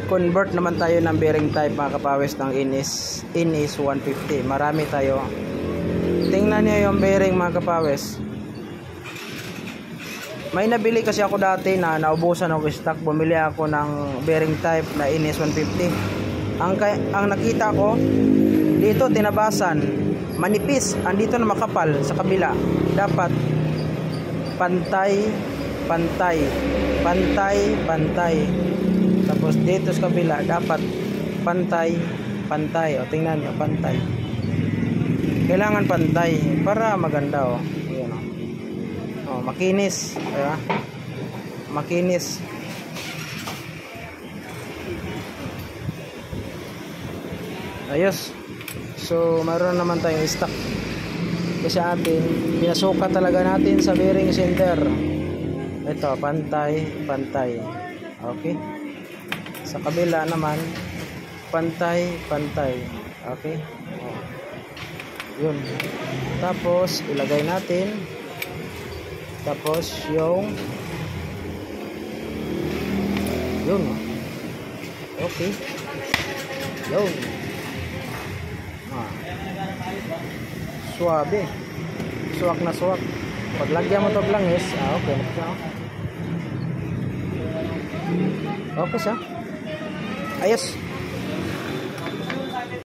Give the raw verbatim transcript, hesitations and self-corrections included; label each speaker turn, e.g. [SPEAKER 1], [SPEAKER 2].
[SPEAKER 1] convert naman tayo ng bearing type mga kapawis ng Inis Inis one fifty. Marami tayo. Tingnan niyo yung bearing mga kapawis. May nabili kasi ako dati na naubusan ako stock. Bumili ako ng bearing type na Inis one fifty. Ang, ang nakita ko dito tinabasan, manipis. Andito na makapal sa kabila. Dapat pantay, pantay, pantay, pantay. Tapos dito sa kabila dapat pantay, pantay. O tingnan niyo, pantay. Kailangan pantay para maganda, oh. Ayan, oh. Oh, makinis, diba? Makinis. Ayos. So, mayroon naman tayong stock. Kasi atin, pinasukat talaga natin sa bearing center. Ito, pantay, pantay. Okay. Sa kabila naman, pantay, pantay. Okay. Oh. Yun. Tapos, ilagay natin. Tapos, yung yun. Okay. Yun. Ah. Suabe. Suwak na suwak. Paglagyan mo ito langis, ah, okay. Okay siya. Ayos.